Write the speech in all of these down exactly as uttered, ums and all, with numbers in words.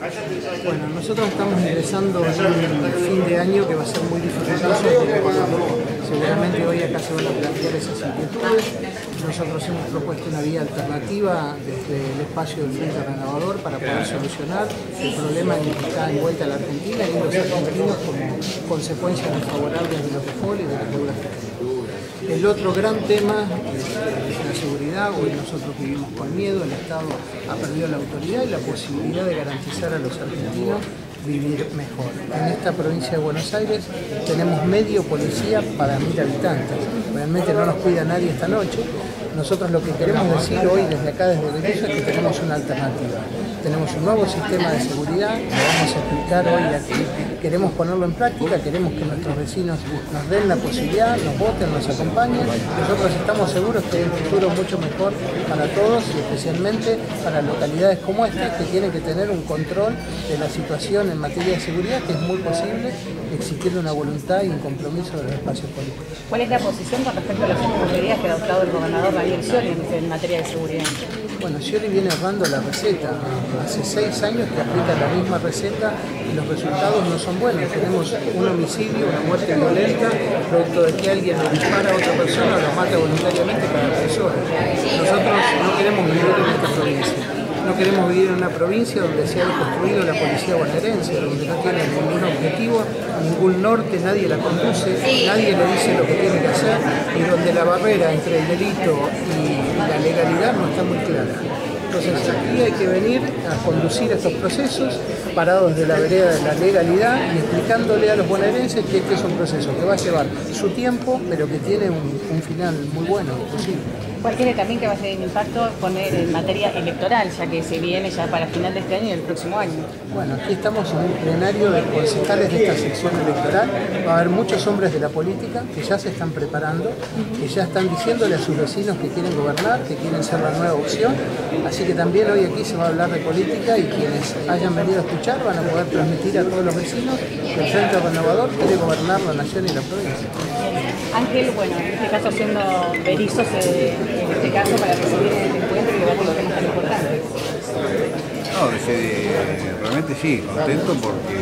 Bueno, nosotros estamos ingresando en un fin de año que va a ser muy dificultoso. Seguramente hoy acá se van a plantear esas inquietudes. Nosotros hemos propuesto una vía alternativa desde el espacio del Frente Renovador para poder solucionar el problema en el que está envuelta la Argentina y los argentinos como consecuencia desfavorables de los default y de las deudas que tenemos. El otro gran tema es la seguridad. Hoy nosotros vivimos con miedo, el Estado ha perdido la autoridad y la posibilidad de garantizar a los argentinos vivir mejor. En esta provincia de Buenos Aires tenemos medio policía para mil habitantes. Realmente no nos cuida nadie esta noche. Nosotros lo que queremos decir hoy desde acá, desde Berisso, es que tenemos una alternativa. Tenemos un nuevo sistema de seguridad, lo vamos a explicar hoy aquí. Queremos ponerlo en práctica, queremos que nuestros vecinos nos den la posibilidad, nos voten, nos acompañen. Nosotros estamos seguros que hay un futuro mucho mejor para todos y especialmente para localidades como esta, que tienen que tener un control de la situación en materia de seguridad, que es muy posible existiendo una voluntad y un compromiso de los espacios políticos. ¿Cuál es la posición con respecto a las medidas que ha adoptado el gobernador Daniel Scioli en materia de seguridad? Bueno, Scioli viene errando la receta. Hace seis años que aplica la misma receta y los resultados no son buenos. Tenemos un homicidio, una muerte violenta, producto de que alguien le dispara a otra persona o lo mata voluntariamente cada tres horas. Nosotros no queremos vivir en esta provincia. No queremos vivir en una provincia donde se ha construido la policía bonaerense, donde no tiene ningún objetivo, ningún norte, nadie la conduce, nadie le dice lo que tiene que hacer y donde la barrera entre el delito y la legalidad no está muy clara. Entonces aquí hay que venir a conducir estos procesos parados de la vereda de la legalidad y explicándole a los bonaerenses que este es un proceso que va a llevar su tiempo, pero que tiene un, un final muy bueno, posible. ¿Cuál quiere también que va a ser el impacto poner en materia electoral, ya que se viene ya para final de este año y el próximo año? Bueno, aquí estamos en un plenario de concejales de esta sección electoral. Va a haber muchos hombres de la política que ya se están preparando, que ya están diciéndole a sus vecinos que quieren gobernar, que quieren ser la nueva opción. Así que también hoy aquí se va a hablar de política y quienes hayan venido a escuchar van a poder transmitir a todos los vecinos que el Frente Renovador quiere gobernar la nación y la provincia. Ángel, bueno, en este caso siendo Berisso, en este caso para recibir este encuentro y debatir los temas tan importantes. No, ese, realmente sí, contento porque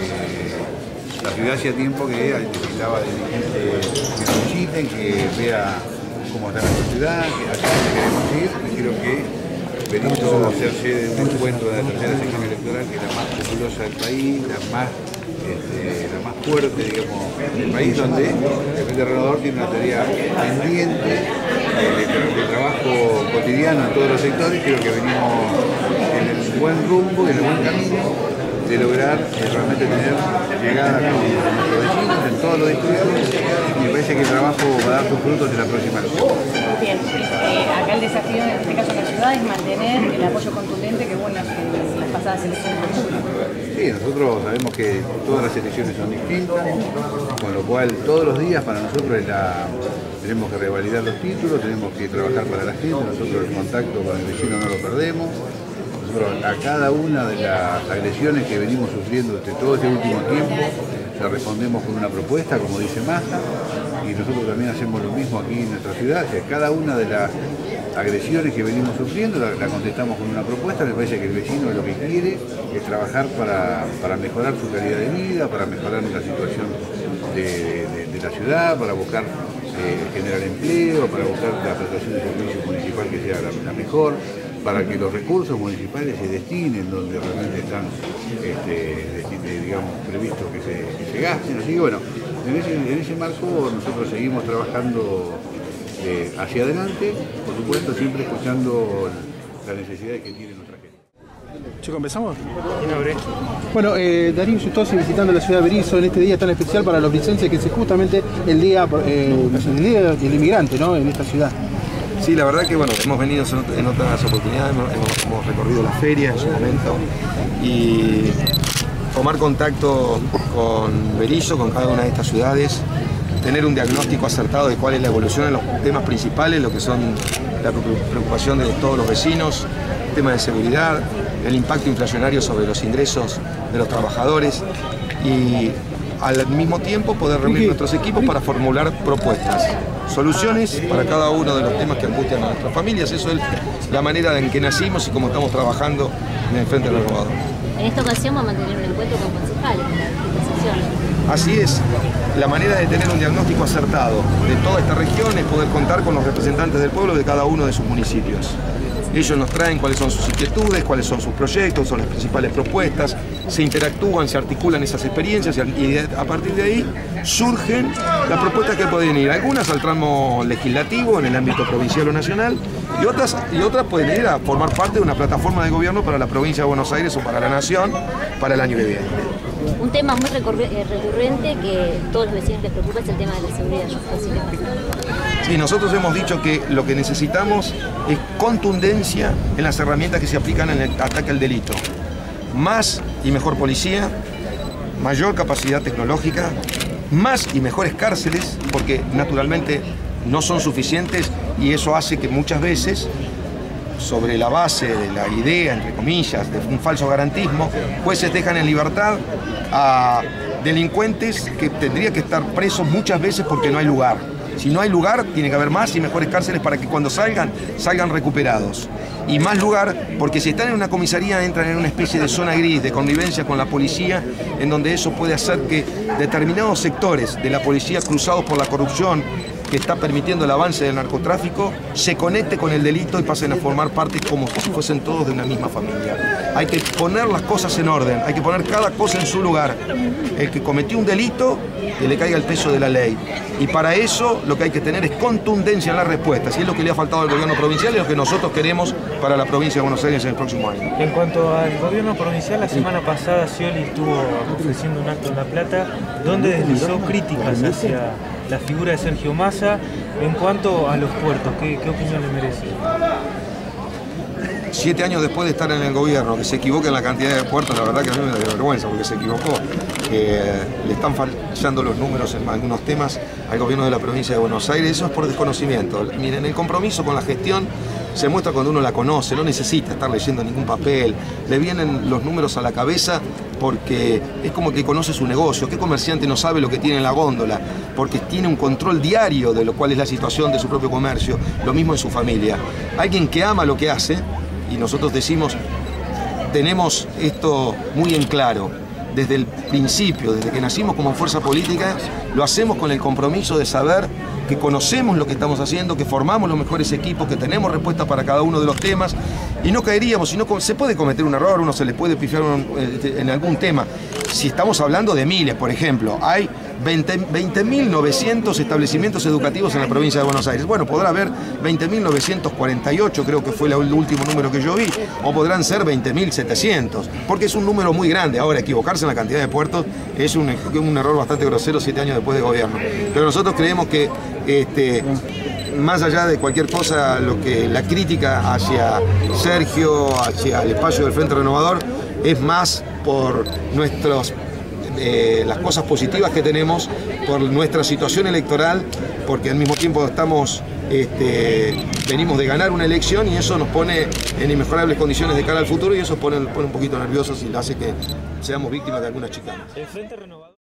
la ciudad hacía tiempo que necesitaba de gente que nos visiten, que vea cómo está nuestra ciudad, que hacia dónde queremos ir, y creo que Berisso va a ser sede de un encuentro de la tercera sección electoral, que es la más populosa del país, la más Este, la más fuerte, digamos, del país, donde el Frente Renovador tiene una tarea pendiente de, de trabajo cotidiano en todos los sectores. Creo que venimos en el buen rumbo, en el buen camino de lograr eh, realmente tener llegada con nuestros vecinos en todos los distritos, y me parece que el trabajo va a dar sus frutos en la próxima elección. Bien, eh, acá el desafío en este caso en la ciudad es mantener el apoyo contundente que hubo en las, en las pasadas elecciones de octubre. Sí, nosotros sabemos que todas las elecciones son distintas, con lo cual todos los días para nosotros es la, tenemos que revalidar los títulos, tenemos que trabajar para la gente, nosotros el contacto con el vecino no lo perdemos. Nosotros a cada una de las agresiones que venimos sufriendo desde todo este último tiempo, le respondemos con una propuesta, como dice Massa, y nosotros también hacemos lo mismo aquí en nuestra ciudad. O sea, cada una de las agresiones que venimos sufriendo la, la contestamos con una propuesta. Me parece que el vecino lo que quiere es trabajar para, para mejorar su calidad de vida, para mejorar la situación de, de, de la ciudad, para buscar eh, generar empleo, para buscar la prestación de servicios municipal que sea la, la mejor, para que los recursos municipales se destinen donde realmente están este, digamos, previstos que se, que se gasten. Así que bueno, en ese, en ese marco nosotros seguimos trabajando eh, hacia adelante, por supuesto siempre escuchando las necesidades que tiene nuestra gente. Chicos, ¿empezamos? Bueno, eh, Darío Giustosi visitando la ciudad de Berisso en este día tan especial para los bricenses, que es justamente el día, eh, el día del inmigrante, ¿no?, en esta ciudad. Sí, la verdad que bueno, hemos venido en otras oportunidades, hemos, hemos recorrido la feria en su momento y tomar contacto con Berisso, con cada una de estas ciudades, tener un diagnóstico acertado de cuál es la evolución en los temas principales, lo que son la preocupación de todos los vecinos, el tema de seguridad, el impacto inflacionario sobre los ingresos de los trabajadores y al mismo tiempo poder reunir nuestros equipos para formular propuestas, soluciones para cada uno de los temas que angustian a nuestras familias. Eso es la manera en que nacimos y cómo estamos trabajando en el Frente Renovador. En esta ocasión vamos a tener un encuentro con concejales en las distintas sesiones. Así es, la manera de tener un diagnóstico acertado de toda esta región es poder contar con los representantes del pueblo de cada uno de sus municipios. Ellos nos traen cuáles son sus inquietudes, cuáles son sus proyectos, son las principales propuestas, se interactúan, se articulan esas experiencias y a partir de ahí surgen las propuestas que pueden ir, algunas al tramo legislativo en el ámbito provincial o nacional y otras, y otras pueden ir a formar parte de una plataforma de gobierno para la provincia de Buenos Aires o para la nación para el año que viene. Un tema muy recurrente que a todos los vecinos les preocupa es el tema de la seguridad. Sí, nosotros hemos dicho que lo que necesitamos es contundencia en las herramientas que se aplican en el ataque al delito. Más y mejor policía, mayor capacidad tecnológica, más y mejores cárceles, porque naturalmente no son suficientes y eso hace que muchas veces, sobre la base de la idea, entre comillas, de un falso garantismo, jueces dejan en libertad a delincuentes que tendrían que estar presos muchas veces porque no hay lugar. Si no hay lugar, tiene que haber más y mejores cárceles para que cuando salgan, salgan recuperados. Y más lugar, porque si están en una comisaría entran en una especie de zona gris, de connivencia con la policía, en donde eso puede hacer que determinados sectores de la policía cruzados por la corrupción, que está permitiendo el avance del narcotráfico, se conecte con el delito y pasen a formar parte como si fuesen todos de una misma familia. Hay que poner las cosas en orden, hay que poner cada cosa en su lugar. El que cometió un delito, que le caiga el peso de la ley. Y para eso lo que hay que tener es contundencia en las respuestas. Y es lo que le ha faltado al gobierno provincial y lo que nosotros queremos para la provincia de Buenos Aires en el próximo año. En cuanto al gobierno provincial, la semana pasada Scioli estuvo ofreciendo un acto en La Plata donde deslizó críticas hacia la figura de Sergio Massa. En cuanto a los puertos, ¿qué, qué opinión le merece? Siete años después de estar en el gobierno, que se equivoque en la cantidad de puertos, la verdad que a mí me da vergüenza porque se equivocó. Eh, le están fallando los números en algunos temas al gobierno de la provincia de Buenos Aires, eso es por desconocimiento. Miren, el compromiso con la gestión se muestra cuando uno la conoce, no necesita estar leyendo ningún papel, le vienen los números a la cabeza porque es como que conoce su negocio. ¿Qué comerciante no sabe lo que tiene en la góndola? Porque tiene un control diario de lo cual es la situación de su propio comercio, lo mismo en su familia. Alguien que ama lo que hace, y nosotros decimos, tenemos esto muy en claro, desde el principio, desde que nacimos como fuerza política, lo hacemos con el compromiso de saber que conocemos lo que estamos haciendo, que formamos los mejores equipos, que tenemos respuestas para cada uno de los temas y no caeríamos, si no, se puede cometer un error, uno se le puede pifiar en algún tema. Si estamos hablando de miles, por ejemplo, hay veinte mil novecientos establecimientos educativos en la provincia de Buenos Aires. Bueno, podrá haber veinte mil novecientos cuarenta y ocho, creo que fue el último número que yo vi, o podrán ser veinte mil setecientos, porque es un número muy grande. Ahora, equivocarse en la cantidad de puertos es un, un error bastante grosero siete años después de gobierno. Pero nosotros creemos que, este, más allá de cualquier cosa, lo que la crítica hacia Sergio, hacia el espacio del Frente Renovador, es más por nuestros Eh, las cosas positivas que tenemos, por nuestra situación electoral, porque al mismo tiempo estamos, este, venimos de ganar una elección y eso nos pone en inmejorables condiciones de cara al futuro y eso pone, pone un poquito nerviosos y hace que seamos víctimas de algunas chicanas. El Frente Renovador